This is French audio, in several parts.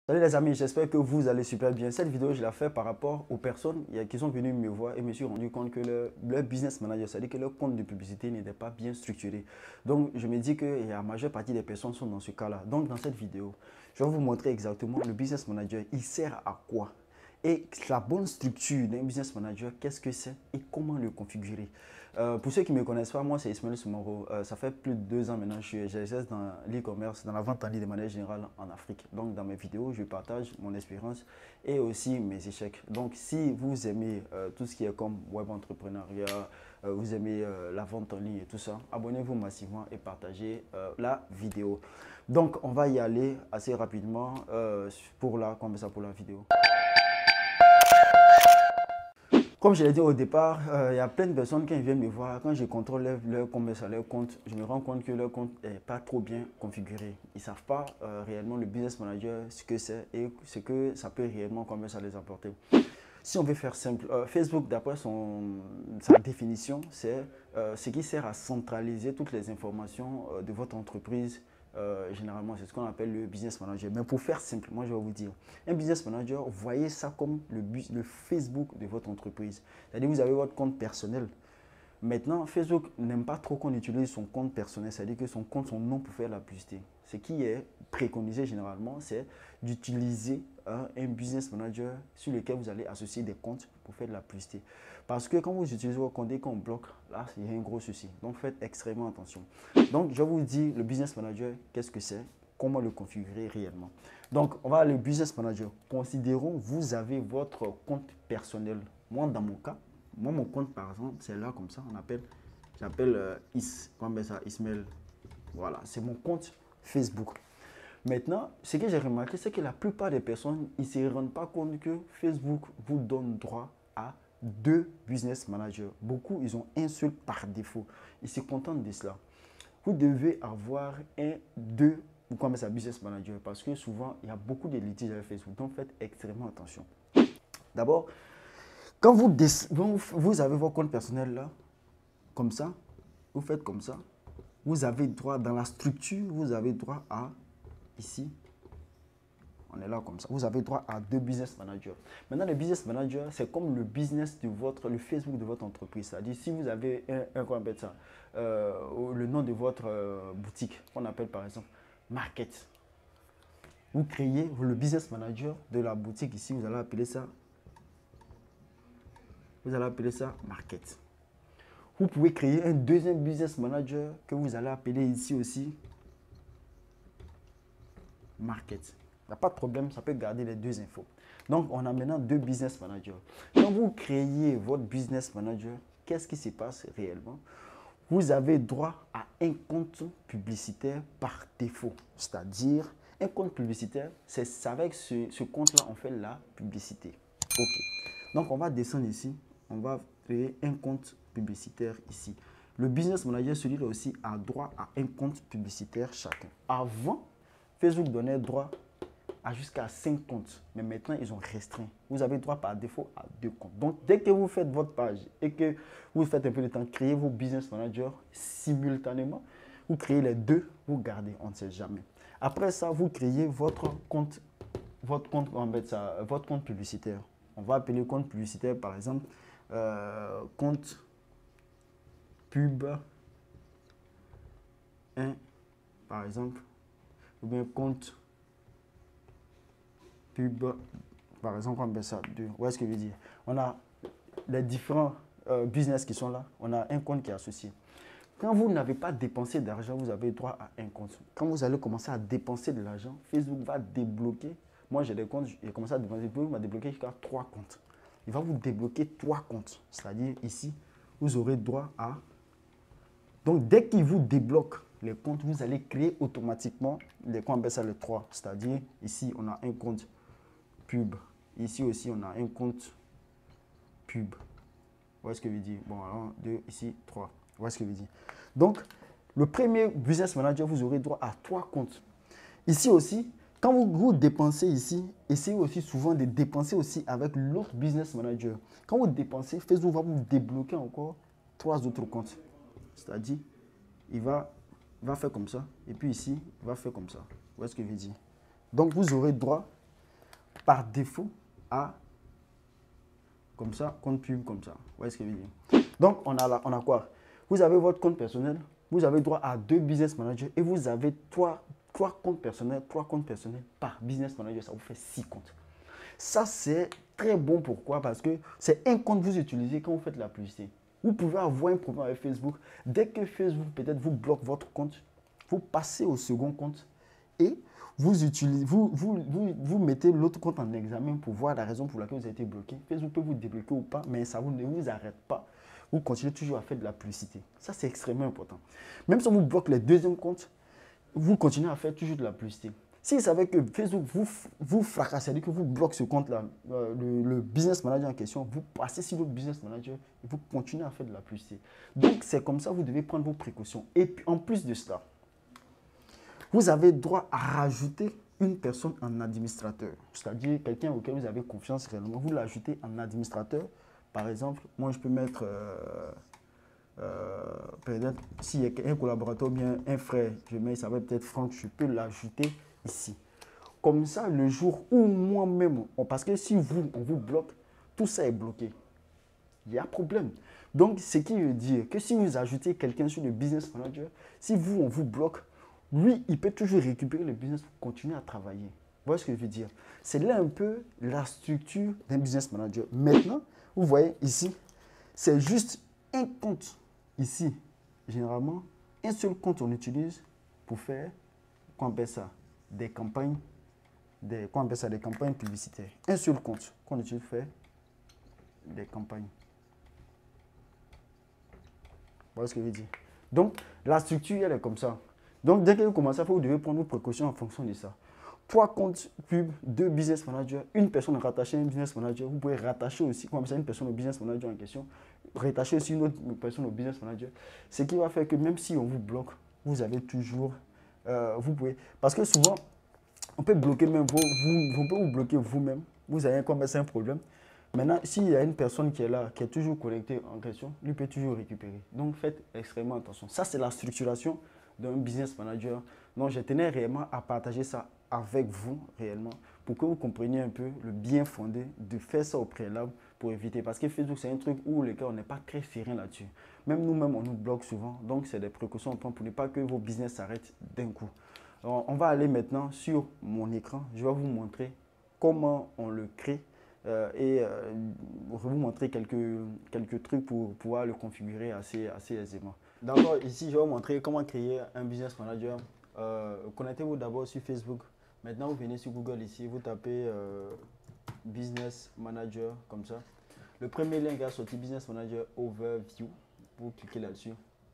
Salut les amis, j'espère que vous allez super bien. Cette vidéo, je la fais par rapport aux personnes qui sont venues me voir et me suis rendu compte que leur business manager, c'est-à-dire que leur compte de publicité n'était pas bien structuré. Donc, je me dis que la majeure partie des personnes sont dans ce cas-là. Donc, dans cette vidéo, je vais vous montrer exactement le business manager, il sert à quoi? Et la bonne structure d'un business manager, qu'est-ce que c'est et comment le configurer? Pour ceux qui ne me connaissent pas, moi c'est Ismaël Soumoro. Ça fait plus de 2 ans maintenant que j'exerce dans l'e-commerce, dans la vente en ligne de manière générale en Afrique. Donc dans mes vidéos, je partage mon expérience et aussi mes échecs. Donc si vous aimez tout ce qui est comme web entrepreneuriat, vous aimez la vente en ligne et tout ça, abonnez-vous massivement et partagez la vidéo. Donc on va y aller assez rapidement pour la vidéo. Comme je l'ai dit au départ, il y a plein de personnes qui viennent me voir. Quand je contrôle leur commerce, leur compte, je me rends compte que leur compte n'est pas trop bien configuré. Ils ne savent pas réellement le business manager, ce que c'est et ce que ça peut réellement commencer à les apporter. Si on veut faire simple, Facebook, d'après sa définition, c'est ce qui sert à centraliser toutes les informations de votre entreprise. Généralement, c'est ce qu'on appelle le business manager. Mais pour faire simple, moi je vais vous dire, un business manager, voyez ça comme le Facebook de votre entreprise. C'est-à-dire vous avez votre compte personnel. Maintenant, Facebook n'aime pas trop qu'on utilise son compte personnel, c'est-à-dire que son compte, son nom pour faire la publicité. Ce qui est préconisé généralement, c'est d'utiliser un business manager sur lequel vous allez associer des comptes pour faire de la publicité. Parce que quand vous utilisez votre compte et qu'on bloque, là, il y a un gros souci. Donc, faites extrêmement attention. Donc, je vous dis, le business manager, qu'est-ce que c'est? Comment le configurer réellement? Donc, on va aller au business manager. Considérons, vous avez votre compte personnel. Moi, dans mon cas, moi, mon compte, par exemple, c'est là, comme ça, j'appelle Ismaël. Voilà, c'est mon compte Facebook. Maintenant, ce que j'ai remarqué, c'est que la plupart des personnes, ils ne se rendent pas compte que Facebook vous donne droit à 2 business managers. Beaucoup, ils ont un seul par défaut. Ils se contentent de cela. Vous devez avoir deux business manager parce que souvent, il y a beaucoup de litiges avec Facebook. Donc, faites extrêmement attention. D'abord, quand vous avez votre compte personnel là, comme ça, vous faites comme ça, vous avez droit dans la structure, vous avez droit à, ici, on est là comme ça, vous avez droit à 2 business managers. Maintenant, le business manager, c'est comme le business de le Facebook de votre entreprise. C'est-à-dire, si vous avez comment on appelle ça, le nom de votre boutique, qu'on appelle par exemple Market, vous créez le business manager de la boutique ici, vous allez appeler ça Market. Vous pouvez créer un deuxième business manager que vous allez appeler ici aussi Market. Il n'y a pas de problème, ça peut garder les 2 infos. Donc, on a maintenant 2 business managers. Quand vous créez votre business manager, qu'est-ce qui se passe réellement? Vous avez droit à un compte publicitaire par défaut. C'est-à-dire, un compte publicitaire, c'est avec ce compte-là, on fait la publicité. OK. Donc, on va descendre ici. On va créer un compte publicitaire ici. Le business manager, celui-là aussi, a droit à un compte publicitaire chacun. Avant, Facebook donnait droit à jusqu'à 5 comptes. Mais maintenant, ils ont restreint. Vous avez droit par défaut à 2 comptes. Donc, dès que vous faites votre page et que vous faites un peu de temps, créez vos business managers simultanément. Vous créez les 2, vous gardez, on ne sait jamais. Après ça, vous créez votre compte publicitaire. On va appeler compte publicitaire, par exemple, compte pub 1, par exemple, ou bien compte pub, par exemple, on appelle ça 2. Où est-ce que je veux dire? On a les différents business qui sont là. On a un compte qui est associé. Quand vous n'avez pas dépensé d'argent, vous avez droit à un compte. Quand vous allez commencer à dépenser de l'argent, Facebook va débloquer. Moi, j'ai des comptes, j'ai commencé à dépenser. Facebook va débloquer jusqu'à 3 comptes. Il va vous débloquer 3 comptes. C'est-à-dire ici, vous aurez droit à... Donc, dès qu'il vous débloque les comptes, vous allez créer automatiquement les comptes, on appelle ça le 3. C'est-à-dire, ici, on a un compte pub. Ici aussi, on a un compte pub. Où est-ce que je dis? Bon, alors, 2, ici, 3. Où est-ce que je dis? Donc, le premier business manager, vous aurez droit à 3 comptes. Ici aussi, quand vous dépensez ici, essayez aussi souvent de dépenser aussi avec l'autre business manager. Quand vous dépensez, Facebook va vous débloquer encore 3 autres comptes. C'est-à-dire, il va faire comme ça. Et puis ici, il va faire comme ça. Où est-ce que je dis? Donc, vous aurez droit par défaut à, comme ça, compte pub comme ça. Vous voyez ce que je veux dire? Donc, on a quoi? Vous avez votre compte personnel, vous avez droit à 2 business managers et vous avez 3 comptes personnels, 3 comptes personnels par business manager. Ça vous fait 6 comptes. Ça, c'est très bon. Pourquoi? Parce que c'est un compte que vous utilisez quand vous faites la publicité. Vous pouvez avoir un problème avec Facebook. Dès que Facebook peut-être vous bloque votre compte, vous passez au second compte et vous mettez l'autre compte en examen pour voir la raison pour laquelle vous avez été bloqué. Facebook peut vous débloquer ou pas, mais ça ne vous arrête pas. Vous continuez toujours à faire de la publicité. Ça, c'est extrêmement important. Même si on vous bloque les deuxièmes comptes, vous continuez à faire toujours de la publicité. S'ils savaient que Facebook vous fracasse, c'est-à-dire que vous bloquez ce compte-là, le business manager en question, vous passez sur votre business manager et vous continuez à faire de la publicité. Donc, c'est comme ça que vous devez prendre vos précautions. Et puis, en plus de cela, vous avez droit à rajouter une personne en administrateur. C'est-à-dire quelqu'un auquel vous avez confiance réellement. Vous l'ajoutez en administrateur. Par exemple, moi, je peux mettre... peut-être s'il y a un collaborateur ou bien un frère, je mets, ça va peut-être Franck, je peux l'ajouter ici. Comme ça, le jour où moi-même, parce que si on vous bloque, tout ça est bloqué. Il y a problème. Donc, ce qui veut dire que si vous ajoutez quelqu'un sur le business manager, si on vous bloque, lui, il peut toujours récupérer le business pour continuer à travailler. Vous voyez ce que je veux dire? C'est là un peu la structure d'un business manager. Maintenant, vous voyez ici, c'est juste un compte. Ici, généralement, un seul compte on utilise pour faire, qu'on appelle ça, des campagnes, des campagnes publicitaires. Un seul compte qu'on utilise pour faire des campagnes. Vous voyez ce que je veux dire? Donc, la structure, elle est comme ça. Donc, dès que vous commencez à faire, vous devez prendre vos précautions en fonction de ça. 3 comptes pub, 2 business managers, une personne rattachée à un business manager. Vous pouvez rattacher aussi, comme ça, une personne au business manager en question. Rattacher aussi une autre personne au business manager. Ce qui va faire que même si on vous bloque, vous avez toujours, vous pouvez, parce que souvent, on peut bloquer même on peut vous bloquer vous-même. Vous avez un problème. Maintenant, s'il y a une personne qui est là, qui est toujours connectée en question, lui peut toujours récupérer. Donc, faites extrêmement attention. Ça, c'est la structuration d'un business manager. Donc, je tenais réellement à partager ça avec vous, réellement, pour que vous compreniez un peu le bien fondé de faire ça au préalable pour éviter. Parce que Facebook, c'est un truc où les gars, on n'est pas très serein là-dessus. Même nous-mêmes, on nous bloque souvent. Donc, c'est des précautions à prendre pour ne pas que vos business s'arrêtent d'un coup. Alors, on va aller maintenant sur mon écran. Je vais vous montrer comment on le crée. Vous montrer quelques trucs pour pouvoir le configurer assez aisément. D'accord, ici je vais vous montrer comment créer un business manager. Connectez-vous d'abord sur Facebook. Maintenant vous venez sur Google ici, vous tapez business manager comme ça. Le premier lien qui a sorti business manager overview. Vous cliquez là-dessus.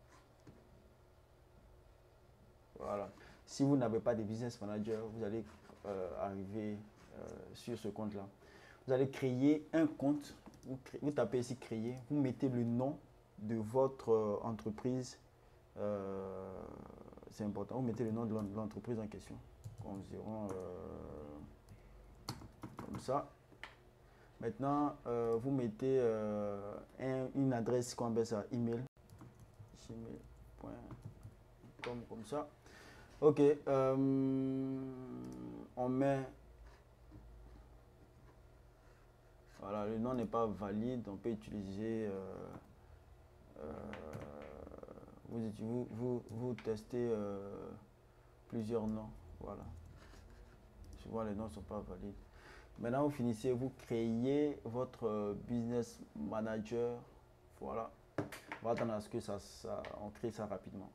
Voilà. Si vous n'avez pas de business manager, vous allez arriver sur ce compte-là. Vous allez créer un compte, vous tapez ici créer, vous mettez le nom de votre entreprise, c'est important, vous mettez le nom de l'entreprise en question, comme ça. Maintenant, vous mettez une adresse qu'on appelle ça email, gmail.com comme ça. Ok, on met... Voilà, le nom n'est pas valide, on peut utiliser, vous testez plusieurs noms, voilà. Souvent les noms ne sont pas valides. Maintenant vous finissez, vous créez votre business manager, voilà. On va attendre à ce que on crée ça rapidement.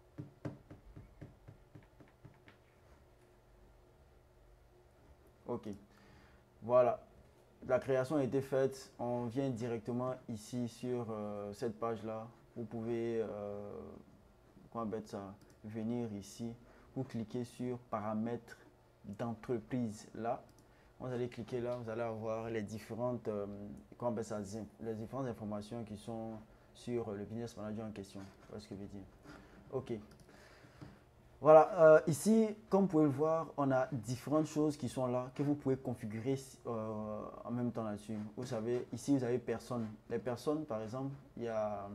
Ok, voilà. La création a été faite, on vient directement ici sur cette page-là. Vous pouvez venir ici, vous cliquez sur paramètres d'entreprise là. Vous allez cliquer là, vous allez avoir les différentes, les différentes informations qui sont sur le business manager en question. Voilà ce que je veux dire. Ok. Voilà, ici, comme vous pouvez le voir, on a différentes choses qui sont là, que vous pouvez configurer en même temps là-dessus. Vous savez, ici, vous avez personnes. Les personnes, par exemple, il y a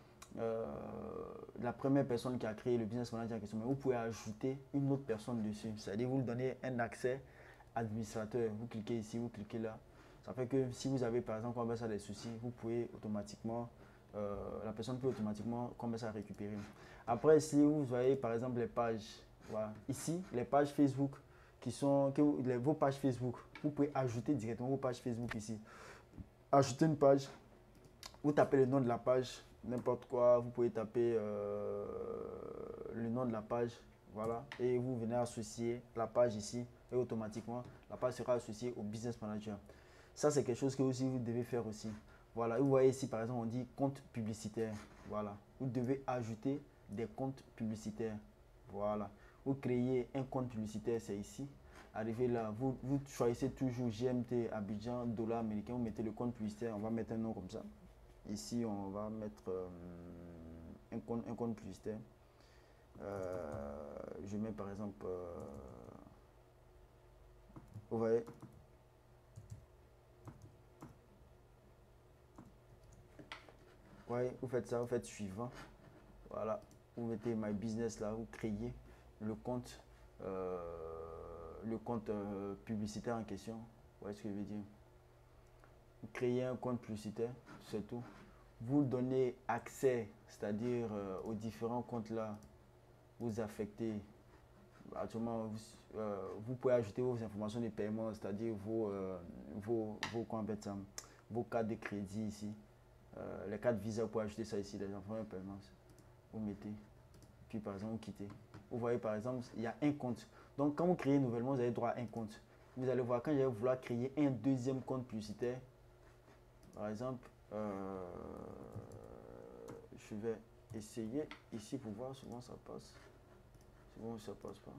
la première personne qui a créé le business manager en question, mais vous pouvez ajouter une autre personne dessus. C'est-à-dire, vous lui donnez un accès administrateur, vous cliquez ici, vous cliquez là. Ça fait que si vous avez par exemple comme ça des soucis, vous pouvez automatiquement, la personne peut automatiquement comme ça récupérer. Après, si vous voyez par exemple les pages, voilà, ici, les pages Facebook qui sont, vos pages Facebook, vous pouvez ajouter directement vos pages Facebook ici. Ajouter une page, vous tapez le nom de la page, n'importe quoi, vous pouvez taper le nom de la page, voilà, et vous venez associer la page ici, et automatiquement, la page sera associée au Business Manager. Ça, c'est quelque chose que aussi vous devez faire aussi. Voilà, vous voyez ici, par exemple, on dit compte publicitaire. Voilà, vous devez ajouter des comptes publicitaires. Voilà, vous créez un compte publicitaire, c'est ici. Arrivez là, vous choisissez toujours GMT, Abidjan, dollar américain, vous mettez le compte publicitaire, on va mettre un nom comme ça. Ici, on va mettre un compte publicitaire. Je mets par exemple, vous voyez, ouais, vous faites ça, vous faites suivant. Voilà, vous mettez My Business là, vous créez le compte, publicitaire en question. Vous voyez ce que je veux dire? Vous créez un compte publicitaire, c'est tout. Vous donnez accès, c'est-à-dire aux différents comptes là, vous affectez. Actuellement, vous pouvez ajouter vos informations de paiement, c'est-à-dire vos cartes de crédit ici. Les cartes Visa, vous pouvez ajouter ça ici, les informations de paiement. Vous mettez, puis par exemple, vous quittez. Vous voyez par exemple, il y a un compte. Donc quand vous créez nouvellement, vous avez droit à un compte. Vous allez voir, quand je vais vouloir créer un deuxième compte publicitaire, par exemple, je vais essayer ici pour voir, souvent ça passe. Souvent ça passe pas.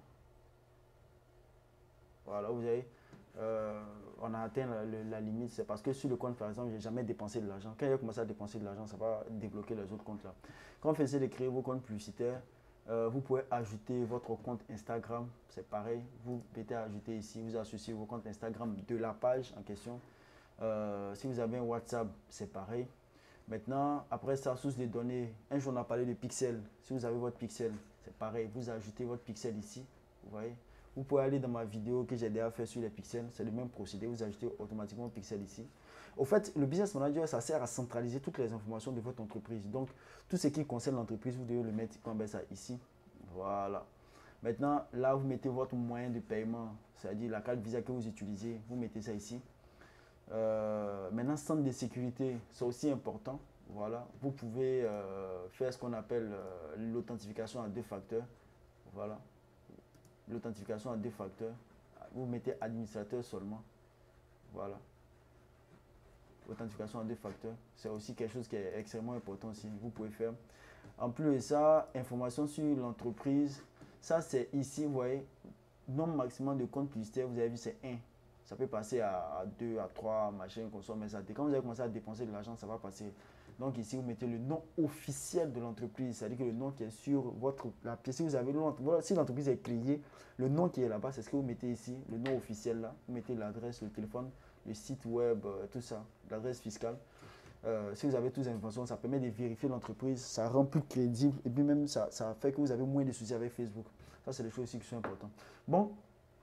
Voilà, vous avez, on a atteint la limite. C'est parce que sur le compte, par exemple, je n'ai jamais dépensé de l'argent. Quand j'ai commencé à dépenser de l'argent, ça va débloquer les autres comptes là. Quand vous essayez de créer vos comptes publicitaires, vous pouvez ajouter votre compte Instagram. C'est pareil, vous mettez à ajouter ici, vous associez vos comptes Instagram de la page en question. Si vous avez un WhatsApp, c'est pareil. Maintenant, après ça, source de données, un jour on a parlé de pixels. Si vous avez votre pixel, c'est pareil, vous ajoutez votre pixel ici, vous voyez. Vous pouvez aller dans ma vidéo que j'ai déjà fait sur les pixels, c'est le même procédé, vous ajoutez automatiquement le pixel ici. Au fait, le Business Manager, ça sert à centraliser toutes les informations de votre entreprise. Donc, tout ce qui concerne l'entreprise, vous devez le mettre comme ça ici. Voilà. Maintenant, là, vous mettez votre moyen de paiement, c'est-à-dire la carte Visa que vous utilisez, vous mettez ça ici. Maintenant, centre de sécurité, c'est aussi important. Voilà, vous pouvez faire ce qu'on appelle l'authentification à deux facteurs. Voilà, l'authentification à deux facteurs. Vous mettez administrateur seulement. Voilà, authentification à deux facteurs. C'est aussi quelque chose qui est extrêmement important aussi. Vous pouvez faire. En plus de ça, information sur l'entreprise. Ça, c'est ici, vous voyez, nombre maximum de comptes publicitaires, vous avez vu, c'est 1. Ça peut passer à 2, à 3, machin, qu'on soit, mais ça, quand vous avez commencé à dépenser de l'argent, ça va passer. Donc ici, vous mettez le nom officiel de l'entreprise, c'est-à-dire que le nom qui est sur la pièce. Si vous avez si l'entreprise est créée, le nom qui est là-bas, c'est ce que vous mettez ici, le nom officiel là. Vous mettez l'adresse, le téléphone, le site web, tout ça, l'adresse fiscale. Si vous avez toutes les informations, ça permet de vérifier l'entreprise, ça rend plus crédible et puis même ça fait que vous avez moins de soucis avec Facebook. Ça, c'est des choses aussi qui sont importantes. Bon,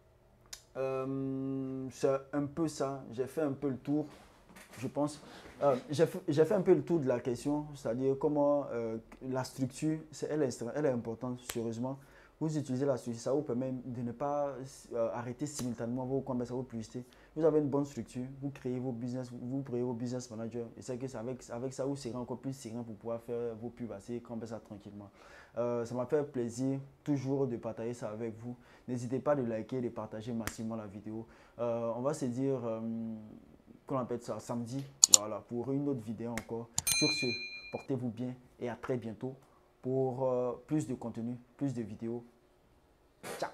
c'est un peu ça. J'ai fait un peu le tour, je pense. J'ai fait un peu le tour de la question, c'est-à-dire comment la structure, elle est importante, sérieusement. Vous utilisez la structure, ça vous permet de ne pas arrêter simultanément vos conversations, vos publicités. Vous avez une bonne structure, vous créez vos business managers. Et c'est que avec ça, vous serez encore plus serein pour pouvoir faire vos pubs assez comme ça tranquillement. Ça m'a fait plaisir toujours de partager ça avec vous. N'hésitez pas de liker, de partager massivement la vidéo. On va se dire qu'on appelle ça samedi, voilà, pour une autre vidéo encore. Sur ce, portez-vous bien et à très bientôt pour plus de contenu, plus de vidéos. Ciao!